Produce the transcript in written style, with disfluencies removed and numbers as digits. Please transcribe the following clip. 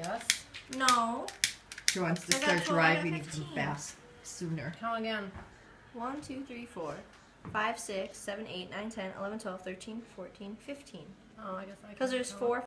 Yes. No. She wants to I got start 12, I got driving even 15. fast sooner. Count again. 1, 2, 3, 4, 5, 6, 7, 8, 9, 10, 11, 12, 13, 14, 15. Oh, I guess I. Because there's 4,